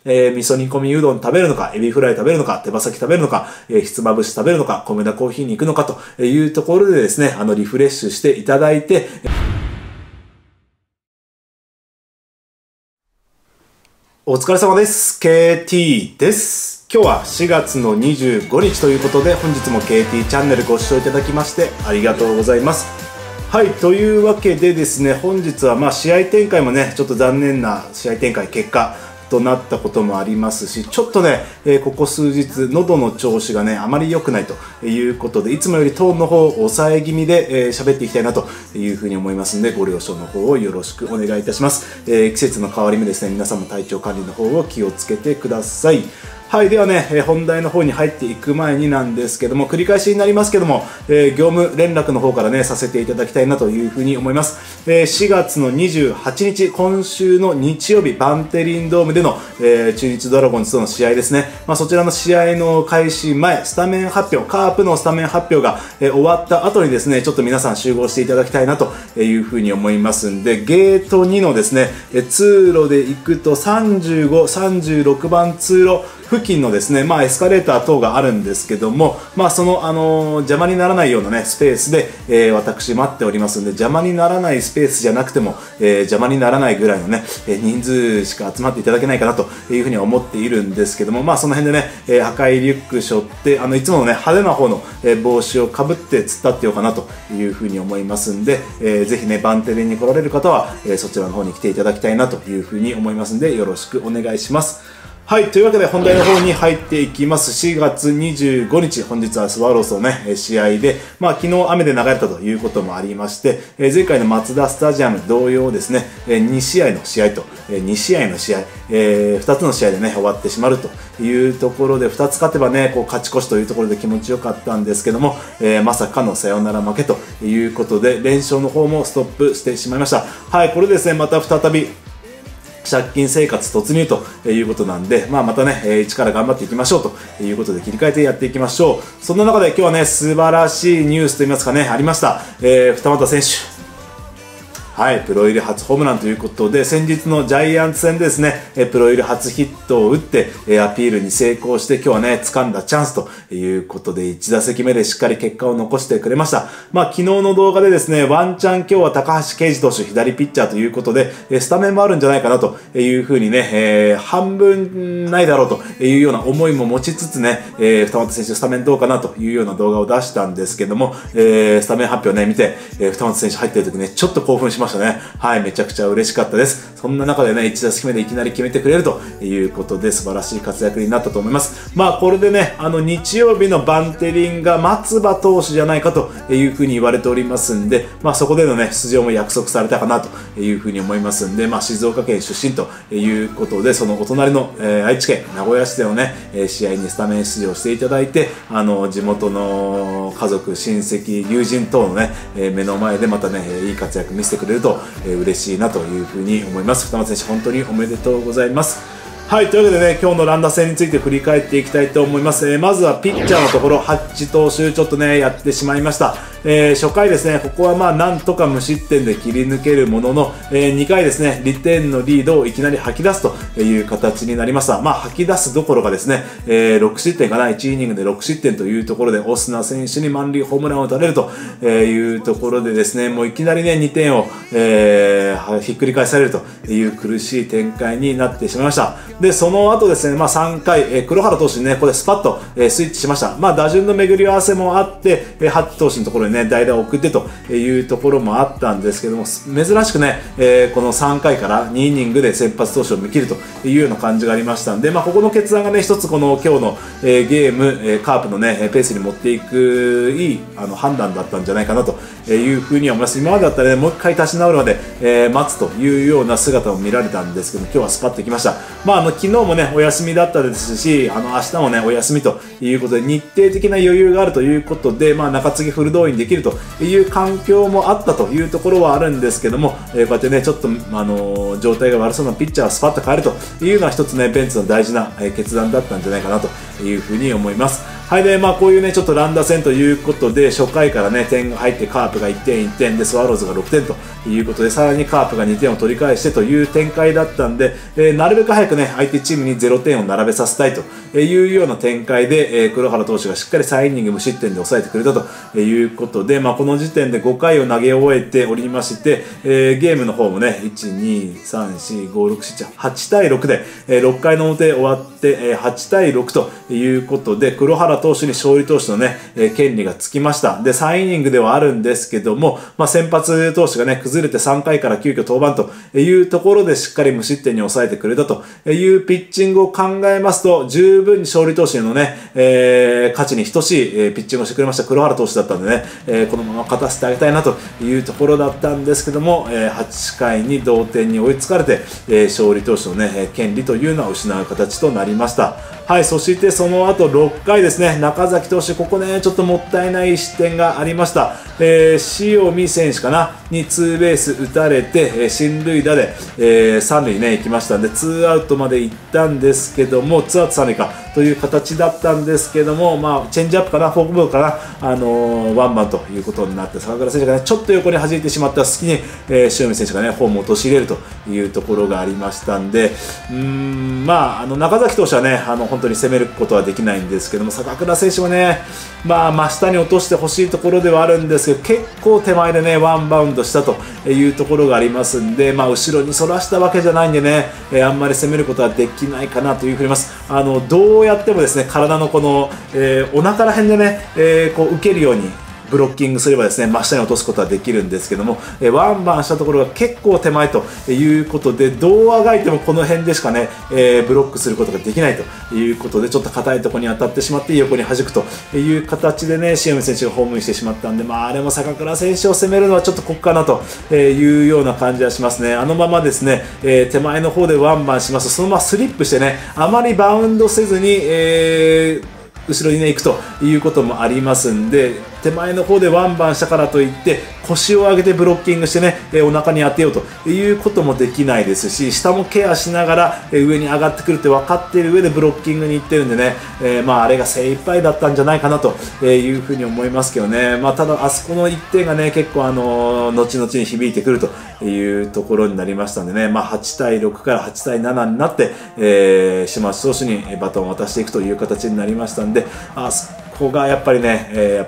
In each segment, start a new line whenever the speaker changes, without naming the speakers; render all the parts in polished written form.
味噌煮込みうどん食べるのか、エビフライ食べるのか、手羽先食べるのか、ひつまぶし食べるのか、米田コーヒーに行くのかというところでですね、リフレッシュしていただいて、お疲れ様です。KT です。今日は4月の25日ということで、本日も KT チャンネルご視聴いただきましてありがとうございます。はい、というわけでですね、本日は試合展開もね、ちょっと残念な試合展開、結果となったこともありますし、ちょっとね、ここ数日、喉の調子がね、あまり良くないということで、いつもよりトーンの方を抑え気味で喋っていきたいなというふうに思いますので、ご了承の方をよろしくお願いいたします。季節の変わり目ですね、皆さんも体調管理の方を気をつけてください。はい、ではね、本題の方に入っていく前になんですけども、繰り返しになりますけども、業務連絡の方からね、させていただきたいなというふうに思います。4月の28日、今週の日曜日、バンテリンドームでの、中日ドラゴンズとの試合ですね。そちらの試合の開始前、スタメン発表、カープのスタメン発表が、終わった後にですね、ちょっと皆さん集合していただきたいなというふうに思いますんで、ゲート2のですね、通路で行くと35、36番通路、付近のですね、エスカレーター等があるんですけども、その、邪魔にならないようなね、スペースで、私待っておりますんで、邪魔にならないスペースじゃなくても、邪魔にならないぐらいのね、人数しか集まっていただけないかなというふうに思っているんですけども、その辺でね、赤いリュック背負って、いつものね、派手な方の、帽子をかぶって突っ立ってようかなというふうに思いますんで、ぜひね、バンテリンに来られる方は、そちらの方に来ていただきたいなというふうに思いますんで、よろしくお願いします。はい。というわけで本題の方に入っていきます。4月25日、本日はスワローズのね、試合で、昨日雨で流れたということもありまして、前回のマツダスタジアム同様ですね、2試合の試合と、2試合の試合、2つの試合でね、終わってしまうというところで、2つ勝てばね、勝ち越しというところで気持ちよかったんですけども、まさかのサヨナラ負けということで、連勝の方もストップしてしまいました。はい。これですね、また再び、借金生活突入ということなんで、またね、一から頑張っていきましょうということで切り替えてやっていきましょう。そんな中で今日はね、素晴らしいニュースといいますかね、ありました。二俣選手。はい、プロ入り初ホームランということで、先日のジャイアンツ戦でですね、プロ入り初ヒットを打って、アピールに成功して、今日はね、掴んだチャンスということで、1打席目でしっかり結果を残してくれました。昨日の動画でですね、ワンチャン今日は高橋奎二投手左ピッチャーということで、スタメンもあるんじゃないかなというふうにね、半分ないだろうというような思いも持ちつつね、二俣選手スタメンどうかなというような動画を出したんですけども、スタメン発表ね、見て、二俣選手入ってる時ね、ちょっと興奮しましたね。はい、めちゃくちゃ嬉しかったです。そんな中でね、1打席目でいきなり決めてくれるということで、素晴らしい活躍になったと思います。これでね、日曜日のバンテリンが松葉投手じゃないかというふうに言われておりますんで、そこでのね、出場も約束されたかなというふうに思いますんで、静岡県出身ということで、そのお隣の、愛知県名古屋市でのね、試合にスタメン出場していただいて、地元の家族、親戚、友人等のね、目の前でまたね、いい活躍見せてくれると、嬉しいなというふうに思います。二俣選手、本当におめでとうございます。はい、というわけでね、今日の乱打戦について振り返っていきたいと思います。まずはピッチャーのところ、ハッチ投手、ちょっとね、やってしまいました。初回ですね、ここはなんとか無失点で切り抜けるものの、2回ですね、2点のリードをいきなり吐き出すという形になりました。吐き出すどころかですね、6失点かな、1イニングで6失点というところで、オスナ選手に満塁ホームランを打たれるというところでですね、もういきなりね、2点を、ひっくり返されるという苦しい展開になってしまいました。で、その後ですね、3回、黒原投手にね、ここでスパッと、スイッチしました。打順の巡り合わせもあって、ハッチ投手のところにね、代打を送ってというところもあったんですけども、珍しくね、この3回から2イニングで先発投手を見切るというような感じがありましたんで、ここの決断がね、一つこの今日の、ゲーム、カープのね、ペースに持っていくいい判断だったんじゃないかなというふうに思います。今までだったらね、もう一回立ち直るまで、待つというような姿を見られたんですけど、今日はスパッときました。昨日もね、お休みだったですし、明日もね、お休みということで、日程的な余裕があるということで、中継ぎフル動員できるという環境もあったというところはあるんですけども、こうやってね、ちょっと、状態が悪そうなピッチャーをスパッと変えるというのは一つね、ベンツの大事な決断だったんじゃないかなというふうに思います。 はい、で、こういうね、ちょっと乱打戦ということで、初回からね、点が入って、カープが1点、1点で、スワローズが6点ということで、さらにカープが2点を取り返してという展開だったんで、なるべく早くね、相手チームに0点を並べさせたいというような展開で、黒原投手がしっかり3イニング無失点で抑えてくれたということで、この時点で5回を投げ終えておりまして、ゲームの方もね、1、2、3、4、5、6、7、8対6で、6回の表終わって、8対6ということで、黒原投手に勝利投手のね、権利がつきました。で、3イニングではあるんですけども、先発投手がね、崩れて3回から急遽登板というところでしっかり無失点に抑えてくれたというピッチングを考えますと、十分に勝利投手のね、価値に等しい、ピッチングをしてくれました黒原投手だったんでね、このまま勝たせてあげたいなというところだったんですけども、8回に同点に追いつかれて、勝利投手のね、権利というのは失う形となりました。はい、そしてその後6回ですね、中崎投手、ここね、ちょっともったいない失点がありました。塩見選手かなにツーベース打たれて、進塁打で、3塁ね、行きましたんで、2アウトまで行ったんですけども、2アウト3塁かという形だったんですけども、チェンジアップかな、フォークボールかな、ワンバンということになって、坂倉選手がね、ちょっと横に弾いてしまった隙に、塩見選手がね、ホームを陥れるというところがありましたんで、中崎投手はね、本当に攻めることはできないんですけども、坂倉選手はね、真下に落としてほしいところではあるんですけど、結構手前でね、ワンバウンドしたというところがありますんで、後ろにそらしたわけじゃないんでね、あんまり攻めることはできないかなというふうに思います。どうやってもですね、体のこの、お腹ら辺でね、こう受けるように、ブロッキングすればですね、真下に落とすことはできるんですけども、ワンバンしたところが結構手前ということで、どうあがいてもこの辺でしかね、ブロックすることができないということで、ちょっと硬いところに当たってしまって横に弾くという形でね、塩見選手がホームインしてしまったんで、あれも坂倉選手を攻めるのはちょっとここかなというような感じはしますね。あのままですね、手前の方でワンバンしますと、そのままスリップしてね、あまりバウンドせずに、後ろにね行くということもありますんで、手前の方でワンバンしたからといって腰を上げてブロッキングしてね、お腹に当てようということもできないですし、下もケアしながら上に上がってくるって分かっている上でブロッキングに行ってるんでね、あれが精一杯だったんじゃないかなというふうに思いますけどね。ただあそこの1点がね、結構後々に響いてくるというところになりましたんでね、8対6から8対7になって、島内投手にバトンを渡していくという形になりましたんで、あそこがやっぱりね、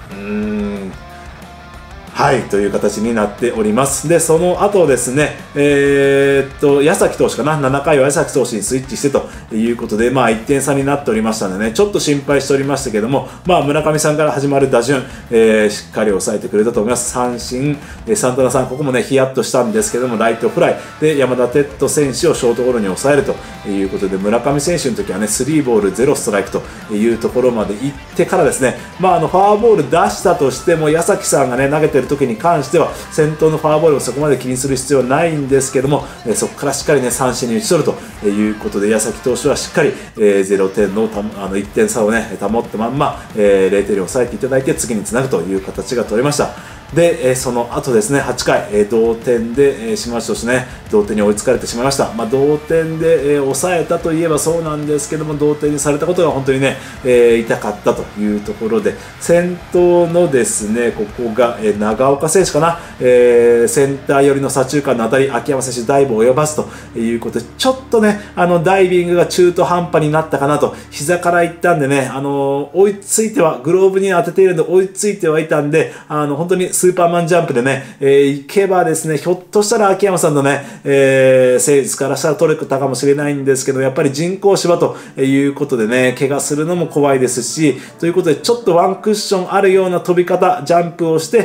はい、という形になっております。で、その後ですね、矢崎投手かな、7回は矢崎投手にスイッチしてということで、1点差になっておりましたのでね、ちょっと心配しておりましたけども、村上さんから始まる打順、しっかり抑えてくれたと思います。三振、サンタナさん、ここもね、ヒヤッとしたんですけども、ライトフライで山田哲人選手をショートゴロに抑えるということで、村上選手の時はね、3ボール0ストライクというところまで行ってからですね、フォアボール出したとしても、矢崎さんがね、投げてる時に関しては先頭のフォアボールをそこまで気にする必要はないんですけども、そこからしっかりね三振に打ち取るということで、矢崎投手はしっかり、0点の1点差をね保ったまんま、0点に抑えていただいて次につなぐという形が取れました。で、その後ですね、8回、同点で、島内投手ね、同点に追いつかれてしまいました。同点で、抑えたといえばそうなんですけども、同点にされたことが本当にね、痛かったというところで、先頭のですね、ここが、長岡選手かな、センター寄りの左中間の当たり、秋山選手ダイブを及ばすということで、ちょっとね、ダイビングが中途半端になったかなと、膝からいったんでね、追いついては、グローブに当てているんで追いついてはいたんで、本当にスーパーマンジャンプでね、行けばですね、ひょっとしたら秋山さんのね、成績からしたら取れたかもしれないんですけど、やっぱり人工芝ということでね、怪我するのも怖いですし、ということでちょっとワンクッションあるような飛び方、ジャンプをして、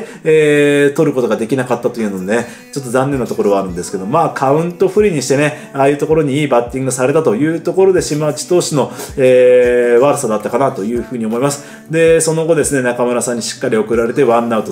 取ることができなかったというのでね、ちょっと残念なところはあるんですけど、カウント不利にしてね、ああいうところにいいバッティングされたというところで、島内投手の、悪さだったかなというふうに思います。で、その後ですね、中村さんにしっかり送られて、ワンアウト3塁を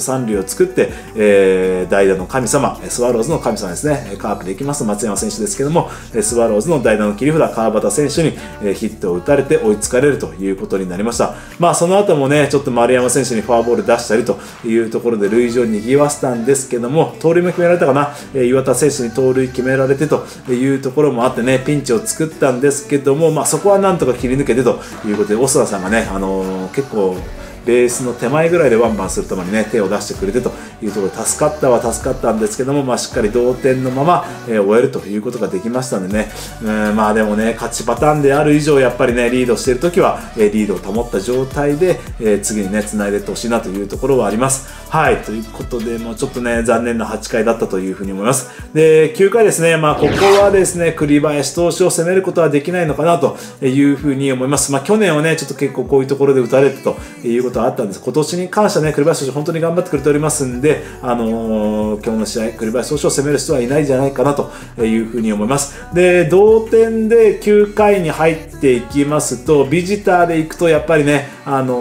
作って、代打の神様、スワローズの神様ですね、カープで行きます松山選手ですけども、スワローズの代打の切り札、川端選手にヒットを打たれて追いつかれるということになりました。まあその後もね、ちょっと丸山選手にフォアボール出したりというところで塁上に賑わせたんですけども、盗塁も決められたかな、岩田選手に盗塁決められてというところもあってね、ピンチを作ったんですけども、まあそこはなんとか切り抜けてということで、オスナさんがね、結構ベースの手前ぐらいでワンバンする球にね手を出してくれてというところで助かったんですけども、まあ、しっかり同点のまま、終えるということができましたんでね、まあでもね勝ちパターンである以上やっぱりねリードしているときは、リードを保った状態で、次にね繋いでいってほしいなというところはあります。はい、ということでもうちょっとね残念な8回だったというふうに思います。で9回ですね、まあここはですね栗林投手を攻めることはできないのかなというふうに思います。まあ去年はねちょっと結構こういうところで打たれてということはあったんです。今年に関してはね栗林投手本当に頑張ってくれておりますんで、今日の試合栗林投手を攻める人はいないんじゃないかなというふうに思います。で同点で9回に入っていきますとビジターで行くとやっぱりね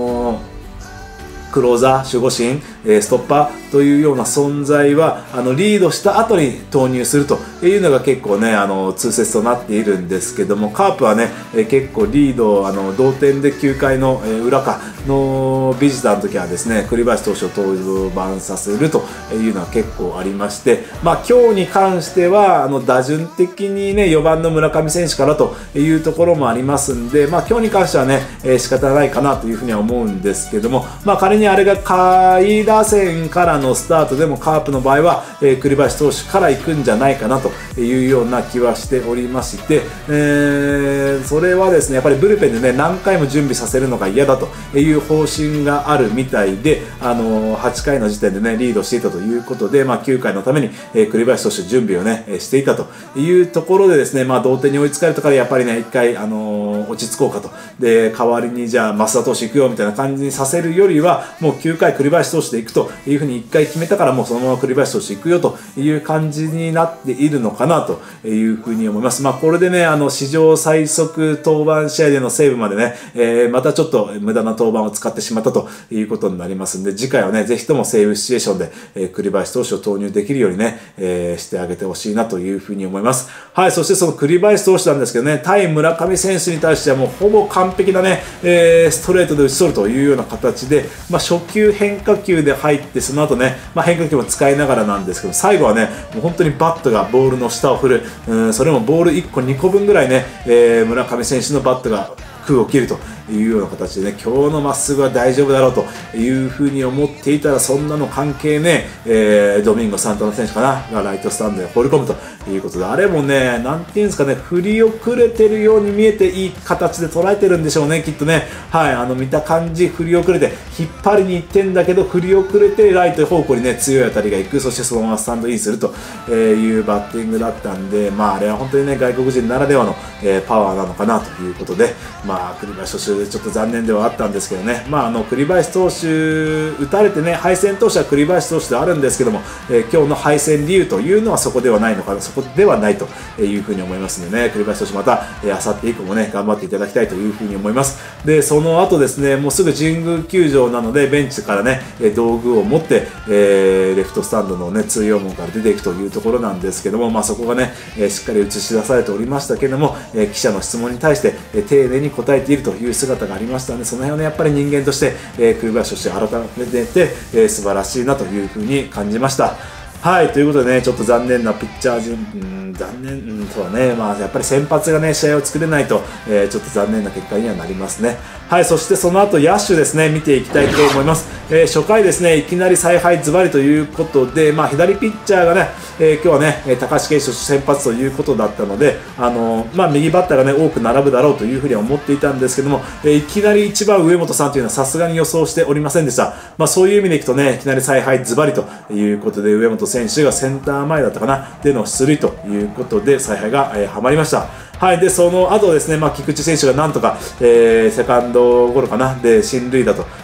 クローザー、守護神、ストッパーというような存在はリードした後に投入するというのが結構ね通説となっているんですけども、カープはね結構リード同点で9回の裏かのビジターの時はですね栗林投手を登板させるというのは結構ありまして、まあ今日に関しては打順的にね4番の村上選手からというところもありますんで、まあ今日に関してはね仕方ないかなというふうには思うんですけども、まあ仮にあれが下位打線からのスタートでもカープの場合は、栗林投手から行くんじゃないかなというような気はしておりまして、それはですねやっぱりブルペンでね何回も準備させるのが嫌だという方針があるみたいで、8回の時点でねリードしていたということで、まあ、9回のために、栗林投手準備をねしていたというところでですね、まあ、同点に追いつかれたからやっぱりね1回、落ち着こうかと、で代わりにじゃあ増田投手行くよみたいな感じにさせるよりはもう9回栗林投手で行くというふうに1回決めたからもうそのまま栗林投手行くよという感じになっているのかなというふうに思います。まあこれでね史上最速登板試合でのセーブまでね、またちょっと無駄な登板を使ってしまったということになりますんで、次回はねぜひともセーブシチュエーションで、栗林投手を投入できるようにね、してあげてほしいなというふうに思います。はい、そしてその栗林投手なんですけどね、対村上選手に対してはもうほぼ完璧なね、ストレートで打ち取るというような形で、まあ、初球変化球で入ってその後ね、まあ、変化球も使いながらなんですけど最後はねもう本当にバットがボールの下を振る、それもボール1個2個分ぐらいね、村上選手のバットが空を切るというような形でね今日のまっすぐは大丈夫だろうというふうに思っていたらそんなの関係ね、ドミンゴ・サンタナ選手かながライトスタンドで放り込むということで、あれもねなんていうんですかね振り遅れてるように見えていい形で捉えてるんでしょうねきっとね。はい見た感じ振り遅れて引っ張りに行ってんだけど振り遅れてライト方向にね強い当たりが行く、そしてそのままスタンドインするというバッティングだったんで、まああれは本当にね外国人ならではの、パワーなのかなということで、まあ栗林投手ちょっと残念ではあったんですけどね、まあ栗林投手打たれてね敗戦投手は栗林投手ではあるんですけども、今日の敗戦理由というのはそこではないのかな、そこではないというふうに思いますのでね、栗林投手またあさって以降もね頑張っていただきたいというふうに思います。でその後ですねもうすぐ神宮球場なのでベンチからね道具を持って、レフトスタンドのね通用門から出ていくというところなんですけども、まあそこがねしっかり映し出されておりましたけども、記者の質問に対して丁寧に答えているという姿がありましたので、その辺はねやっぱり人間として栗林として改めて素晴らしいなというふうに感じました。はい、ということでね、ちょっと残念なピッチャー陣、残念、そうだね、まあ、やっぱり先発がね、試合を作れないと、ちょっと残念な結果にはなりますね。はい、そしてその後、野手ですね、見ていきたいと思います。初回ですね、いきなり采配ズバリということで、まあ、左ピッチャーがね、今日はね、高橋奎二先発ということだったので、まあ、右バッターがね、多く並ぶだろうというふうには思っていたんですけども、いきなり1番上本さんというのはさすがに予想しておりませんでした。まあ、そういう意味でいくとね、いきなり采配ズバリということで、上本選手がセンター前だったかな、での出塁ということで、采配が、はまりました。はい、でその後ですね、まあ、菊池選手がなんとか、セカンドゴロかなで進塁打と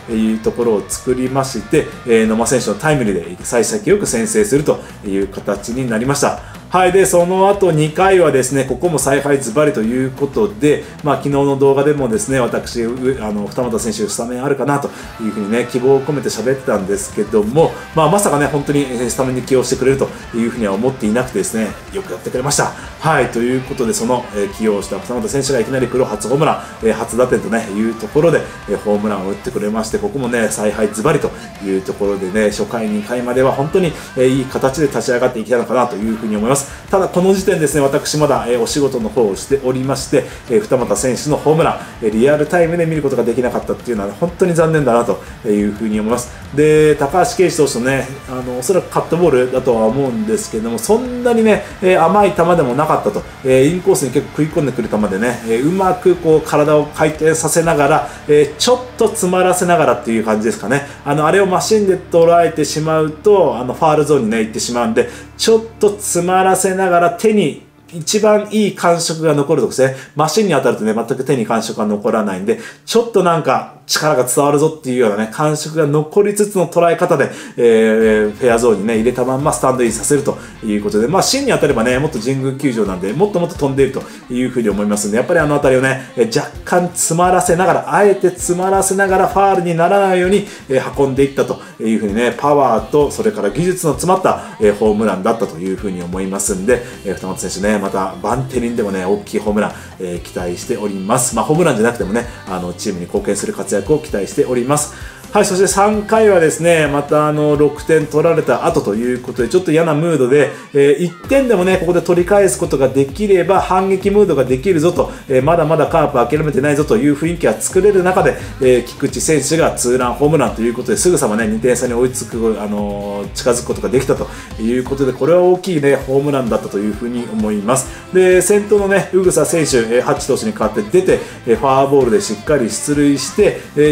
いうところを作りまして、野間選手のタイムリーで幸先よく先制するという形になりました。はい。で、その後2回はですね、ここも采配ズバリということで、昨日の動画でもですね、私、二俣選手スタメンあるかなというふうにね、希望を込めて喋ってたんですけども、まさかね、本当にスタメンに起用してくれるというふうには思っていなくてですね、よくやってくれました。はい。ということで、その起用した二俣選手がいきなりプロ初ホームラン、初打点とね、いうところで、ホームランを打ってくれまして、ここもね、采配ズバリというところでね、初回2回までは本当にいい形で立ち上がっていきたのかなというふうに思います。ただこの時点ですね、私まだお仕事の方をしておりまして、二俣選手のホームランリアルタイムで見ることができなかったっていうのは、ね、本当に残念だなというふうに思います。で、高橋奎二投手のね、おそらくカットボールだとは思うんですけども、そんなにね、甘い球でもなかったと、インコースに結構食い込んでくる球でね、うまくこう体を回転させながら、ちょっと詰まらせながらっていう感じですかね。あれをマシンで捉えてしまうと、ファールゾーンにね、行ってしまうんで、ちょっと詰まらせながら手に一番いい感触が残るとですね、マシンに当たるとね、全く手に感触が残らないんで、ちょっとなんか力が伝わるぞっていうようなね、感触が残りつつの捉え方で、フェアゾーンにね、入れたまんまスタンドインさせるということで、芯に当たればね、もっと神宮球場なんで、もっともっと飛んでいるというふうに思いますんで、やっぱりあのあたりをね、若干詰まらせながら、あえて詰まらせながらファールにならないように、運んでいったというふうにね、パワーと、それから技術の詰まった、ホームランだったというふうに思いますんで、二俣選手ね、またバンテリンでもね、大きいホームラン、期待しております。ホームランじゃなくてもね、チームに貢献する活躍を期待しております。はい、そして3回はですね、また6点取られた後ということで、ちょっと嫌なムードで、1点でもね、ここで取り返すことができれば、反撃ムードができるぞと、まだまだカープ諦めてないぞという雰囲気が作れる中で、菊池選手がツーランホームランということで、すぐさまね、2点差に追いつく、近づくことができたということで、これは大きいね、ホームランだったというふうに思います。で、先頭のね、宇草選手、ハッチ投手に代わって出て、ファーボールでしっかり出塁して、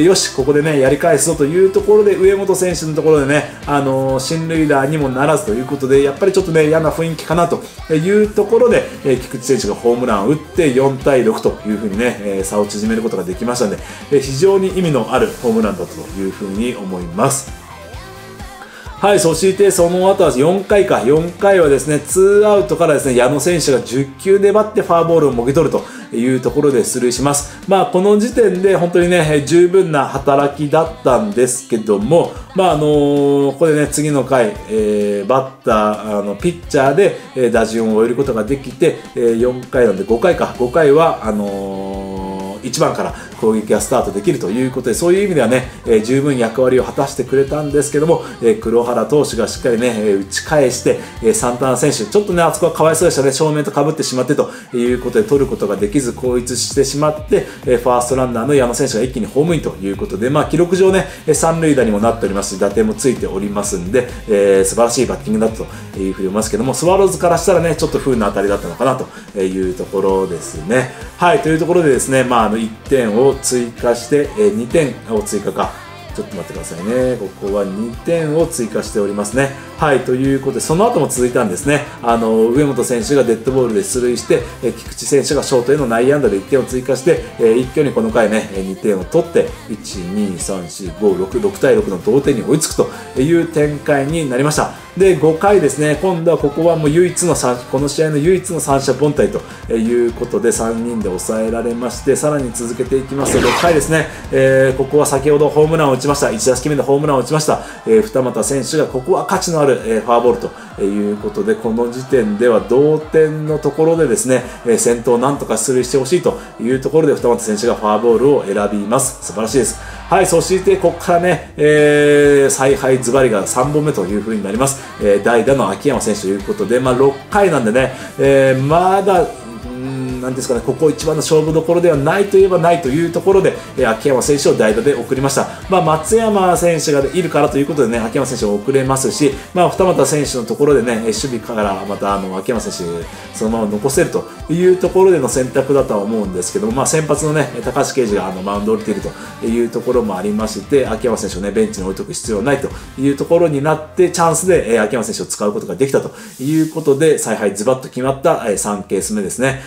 よし、ここでね、やり返すぞというところで、上本選手のところでね、進塁打にもならずということで、やっぱりちょっとね、嫌な雰囲気かなというところで、菊池選手がホームランを打って4対6というふうにね、差を縮めることができましたので、非常に意味のあるホームランだったというふうに思います。はい、そしてその後は4回か。4回はですね、2アウトからですね、矢野選手が10球粘ってファーボールをもぎ取るというところで出塁します。この時点で本当にね、十分な働きだったんですけども、ここでね、次の回、バッター、ピッチャーで、打順を終えることができて、4回なんで5回か。5回は、1番から攻撃がスタートできるということで、そういう意味ではね、十分役割を果たしてくれたんですけども、黒原投手がしっかりね、打ち返して、サンタナ選手、ちょっとね、あそこはかわいそうでしたね、正面と被ってしまってということで取ることができず、後逸してしまって、ファーストランナーの矢野選手が一気にホームインということで、記録上ね、三塁打にもなっておりますし、打点もついておりますんで、素晴らしいバッティングだったというふうに思いますけども、スワローズからしたらね、ちょっと不運な当たりだったのかなというところですね。はい、というところでですね、1点を追加して、2点を追加か。ちょっと待ってくださいね。ここは2点を追加しておりますね。はい、ということで、その後も続いたんですね。上本選手がデッドボールで出塁して、菊池選手がショートへの内野安打で1点を追加して、一挙にこの回ね、2点を取って、1、2、3、4、5、6、6対6の同点に追いつくという展開になりました。で、5回ですね、今度はここはもうこの試合の唯一の三者凡退ということで、3人で抑えられまして、さらに続けていきますと、6回ですね、ここは先ほどホームランを打ちました。1打席目でホームランを打ちました。二俣選手がここは価値のある、ファーボールということで、この時点では同点のところでですね、先頭をなんとか出塁してほしいというところで、二俣選手がファーボールを選びます。素晴らしいです。はい、そしてここからね、采配ズバリが3本目という風になります。代打の秋山選手ということで、6回なんでね、まだ、なんですかね、ここ一番の勝負どころではないといえばないというところで、秋山選手を代打で送りました。松山選手がいるからということでね、秋山選手を送れますし、二俣選手のところでね、守備からまた秋山選手そのまま残せるというところでの選択だとは思うんですけども、先発のね、高橋奎二がマウンドを降りているというところもありまして、秋山選手をね、ベンチに置いておく必要ないというところになって、チャンスで秋山選手を使うことができたということで、采配ズバッと決まった3ケース目ですね。はい、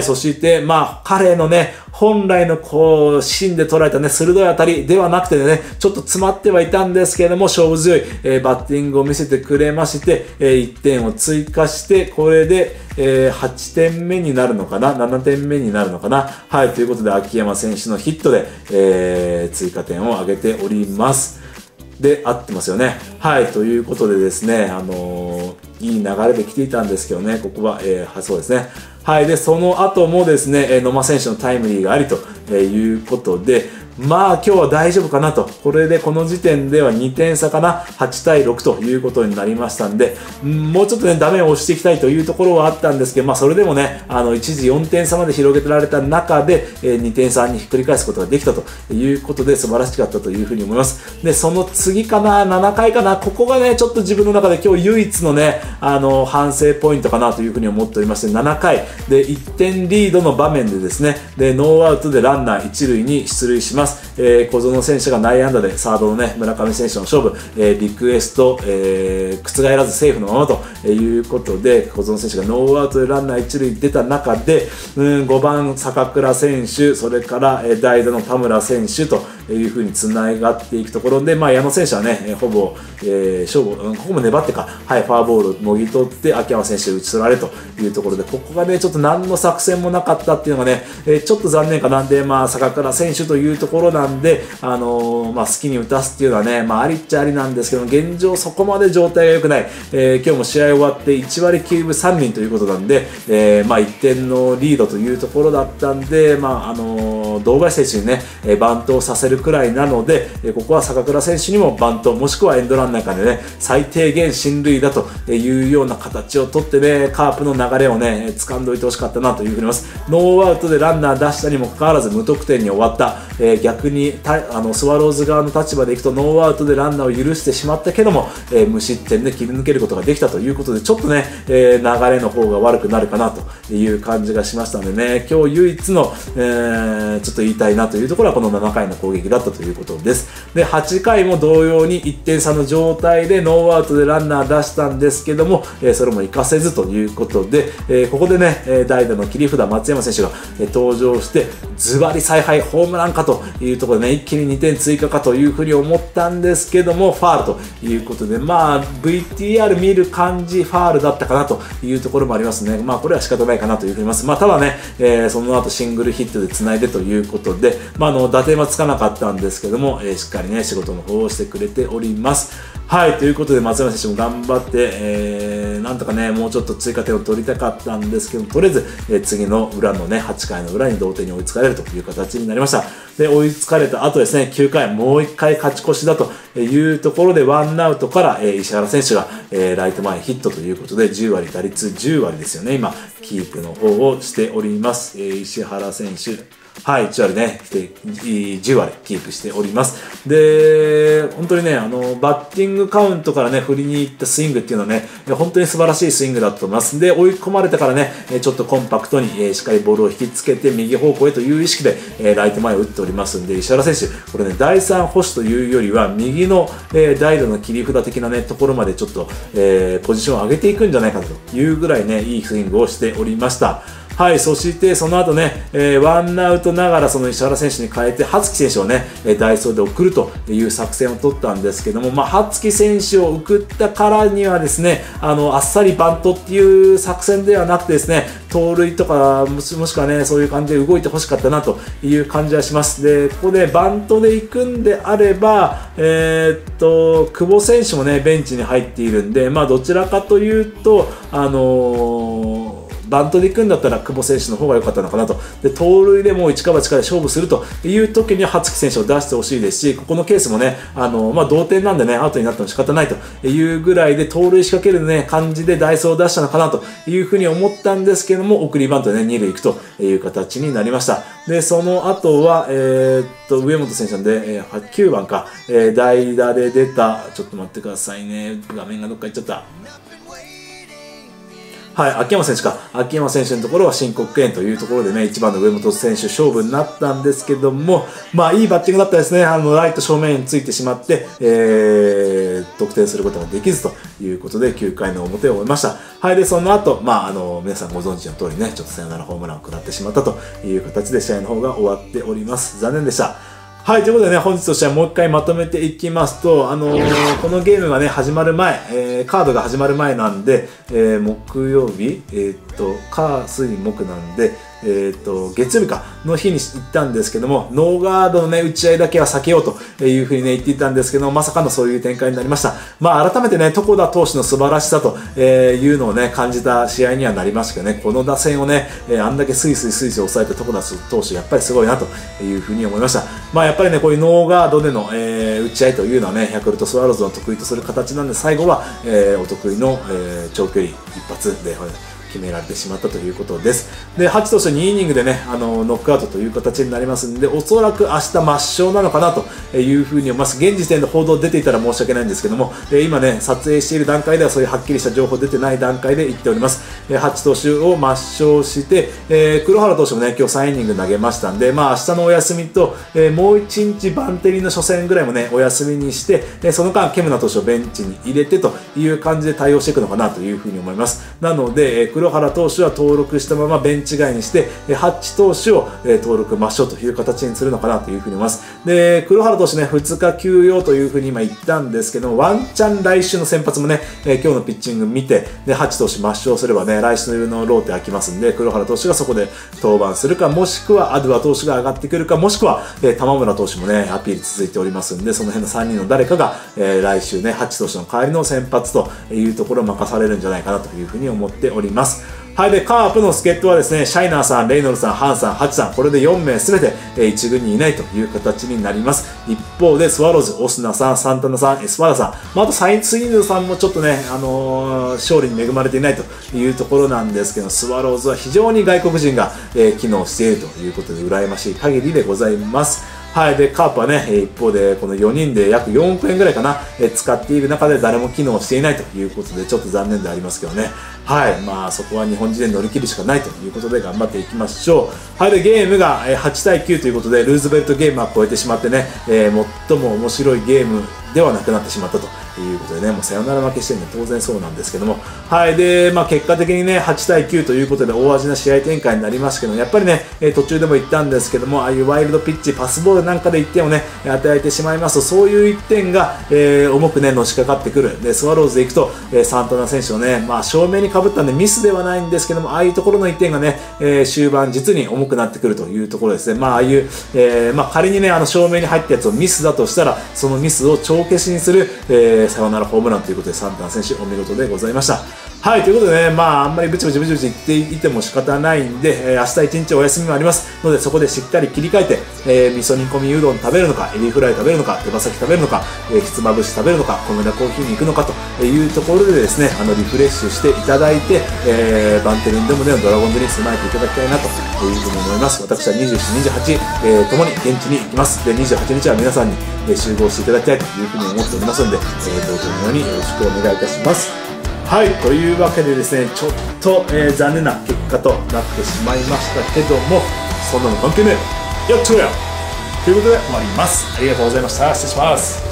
そして、彼のね、本来の芯で捉えたね、鋭い当たりではなくてね、ちょっと詰まってはいたんですけれども、勝負強い、バッティングを見せてくれまして、1点を追加して、これで、8点目になるのかな ?7 点目になるのかなはい、ということで、秋山選手のヒットで、追加点を挙げております。で、合ってますよね。はい、ということでですね、いい流れで来ていたんですけどね、ここは、そうですね。はい、で、その後もですね、野間選手のタイムリーがありということで、今日は大丈夫かなと。これでこの時点では2点差かな。8対6ということになりましたんで、もうちょっとね、ダメを押していきたいというところはあったんですけど、それでもね、一時4点差まで広げてられた中で、2点差にひっくり返すことができたということで、素晴らしかったというふうに思います。で、その次かな、7回かな、ここがね、ちょっと自分の中で今日唯一のね、反省ポイントかなというふうに思っておりまして、7回で1点リードの場面でですね、で、ノーアウトでランナー1塁に出塁します。小園選手が内野安打でサードのね、村上選手の勝負、リクエスト、覆らずセーフのままということで、小園選手がノーアウトでランナー1塁出た中で、5番坂倉選手、それから代打の田村選手というふうに繋がっていくところで、矢野選手はね、ほぼ、勝負、ここも粘ってか、はい、フォアボールをもぎ取って、秋山選手打ち取られるというところで、ここがね、ちょっと何の作戦もなかったっていうのがね、ちょっと残念かな。で、坂倉選手というところなんで、好きに打たすっていうのはね、ありっちゃありなんですけど、現状そこまで状態が良くない。今日も試合終わって1割9分3厘ということなんで、1点のリードというところだったんで、堂林選手にね、バントをさせるくらいなので、ここは坂倉選手にもバント、もしくはエンドランなんかでね、最低限進塁だというような形をとってね、カープの流れをね、掴んでおいてほしかったなというふうに思います。ノーアウトでランナー出したにもかかわらず無得点に終わった。逆にスワローズ側の立場でいくとノーアウトでランナーを許してしまったけども、無失点で切り抜けることができたということで、ちょっとね、流れの方が悪くなるかなという感じがしましたのでね、今日唯一の、ちょっと言いたいなというところはこの7回の攻撃だったということです。で、8回も同様に1点差の状態でノーアウトでランナー出したんですけども、それも活かせずということで、ここでね、代打の切り札松山選手が登場して、ズバリ采配ホームランかというところでね、一気に2点追加かというふうに思ったんですけども、ファールということで、VTR 見る感じ、ファールだったかなというところもありますね。これは仕方ないかなというふうに思います。ただね、その後シングルヒットで繋いでということで、打点はつかなかったんですけども、しっかりね、仕事の方をしてくれております。はい、ということで松山選手も頑張って、なんとかね、もうちょっと追加点を取りたかったんですけど、とりあえず、次の裏のね、8回の裏に同点に追いつかれるという形になりました。で、追いつかれた後ですね、9回、もう1回勝ち越しだというところで、ワンアウトから、石原選手が、ライト前ヒットということで、10割、打率10割ですよね、今、キープの方をしております。石原選手。はい、1割ね、10割キープしております。で、本当にね、バッティングカウントからね、振りに行ったスイングっていうのはね、本当に素晴らしいスイングだったと思います。で、追い込まれてからね、ちょっとコンパクトに、しっかりボールを引きつけて、右方向へという意識で、ライト前を打っておりますんで、石原選手、これね、第3捕手というよりは、右の、代打の切り札的なね、ところまでちょっと、ポジションを上げていくんじゃないかというぐらいね、いいスイングをしておりました。はい、そしてその後ね、ワンアウトながらその石原選手に変えて、羽月選手をね、代走で送るという作戦を取ったんですけども、羽月選手を送ったからにはですね、あっさりバントっていう作戦ではなくてですね、盗塁とか、もしくはね、そういう感じで動いてほしかったなという感じはします。で、ここでバントで行くんであれば、久保選手もね、ベンチに入っているんで、どちらかというと、バントで行くんだったら久保選手の方が良かったのかなと。で、盗塁でもう一か八かで勝負するという時には羽月選手を出してほしいですし、ここのケースもね、同点なんでね、アウトになっても仕方ないというぐらいで盗塁仕掛けるね、感じでダイソーを出したのかなというふうに思ったんですけども、送りバントでね、2塁行くという形になりました。で、その後は、上本選手なんで、9番か、代打で出た、ちょっと待ってくださいね、画面がどっか行っちゃった。 はい、秋山選手か。秋山選手のところは申告敬遠というところでね、1番の上本選手勝負になったんですけども、まあいいバッティングだったですね。ライト正面についてしまって、得点することができずということで、9回の表を終えました。はい、で、その後、まあ皆さんご存知の通りね、ちょっとサヨナラホームランを食らってしまったという形で試合の方が終わっております。残念でした。はい、ということでね、本日としてはもう一回まとめていきますと、このゲームがね、始まる前、カードが始まる前なんで、木曜日、火、水、木なんで、月曜日かの日に行ったんですけども、ノーガードのね、打ち合いだけは避けようというふうにね、言っていたんですけども、まさかのそういう展開になりました。まあ、改めてね、床田投手の素晴らしさというのをね、感じた試合にはなりましたけどね、この打線をね、あんだけスイスイ抑えた床田投手、やっぱりすごいなというふうに思いました。まあ、やっぱりね、こういうノーガードでの、打ち合いというのはね、ヤクルトスワローズの得意とする形なんで、最後は、お得意の、長距離一発で、決められてしまったということです。で、ハチ投手2イニングでね、ノックアウトという形になりますんで、おそらく明日抹消なのかなというふうに思います。現時点で報道出ていたら申し訳ないんですけども、今ね、撮影している段階ではそういうはっきりした情報出てない段階で言っております。ハチ投手を抹消して、黒原投手もね、今日3イニング投げましたんで、まあ明日のお休みと、もう1日バンテリンの初戦ぐらいもね、お休みにして、その間、ケムナ投手をベンチに入れてという感じで対応していくのかなというふうに思います。なので、黒原投手は登録したままベンチ外にして、ハッチ投手を登録抹消という形にするのかなというふうに思います。で、黒原投手ね、2日休養というふうに今言ったんですけども、ワンチャン来週の先発もね、今日のピッチング見て、で、ハッチ投手抹消すればね、来週のローテ空きますんで、黒原投手がそこで登板するか、もしくはアドゥア投手が上がってくるか、もしくは、玉村投手もね、アピール続いておりますんで、その辺の3人の誰かが、来週ね、ハッチ投手の代わりの先発というところを任されるんじゃないかなというふうに思っております。はい。で、カープの助っ人はですね、シャイナーさん、レイノルさん、ハンさん、ハチさん、これで4名すべて、1軍にいないという形になります。一方で、スワローズ、オスナさん、サンタナさん、エスパーダさん、まあ、あとサインツインズさんもちょっとね、勝利に恵まれていないというところなんですけど、スワローズは非常に外国人が、機能しているということで、羨ましい限りでございます。はい。で、カープはね、一方で、この4人で約4億円ぐらいかな、使っている中で誰も機能していないということで、ちょっと残念でありますけどね。はい。まあ、そこは日本人で乗り切るしかないということで頑張っていきましょう。はい。で、ゲームが8対9ということで、ルーズベルトゲームは超えてしまってね、最も面白いゲームではなくなってしまったということでね、もうサヨナラ負けしてるんで当然そうなんですけども。はい。で、まあ結果的にね、8対9ということで大味な試合展開になりましたけど、やっぱりね、途中でも言ったんですけども、ああいうワイルドピッチ、パスボールなんかで1点をね、与えてしまいますと、そういう1点が、重くね、のしかかってくる。で、スワローズで行くと、サンタナ選手のね、まあ正面に被ったんでミスではないんですけども、ああいうところの1点がね、終盤実に重くなってくるというところですね。まあああいう、まあ仮にね、正面に入ったやつをミスだとしたら、そのミスを帳消しにする、サヨナラホームランということで、サンタナ選手お見事でございました。はい、ということでね、まあ、あんまりブチブチ言っていても仕方ないんで、明日一日お休みもありますので、そこでしっかり切り替えて、味噌煮込みうどん食べるのか、エビフライ食べるのか、手羽先食べるのか、ひつまぶし食べるのか、米田コーヒーに行くのかというところでですね、リフレッシュしていただいて、バンテリンでもね、ドラゴンズに備えていただきたいなというふうに思います。私は27、28、ともに現地に行きます。で、28日は皆さんに集合していただきたいというふうに思っておりますので、同時のようによろしくお願いいたします。はい、というわけでですね、ちょっと、残念な結果となってしまいましたけども、そんなの関係ねえ、やっちゃうやということで終わります。ありがとうございました。失礼します。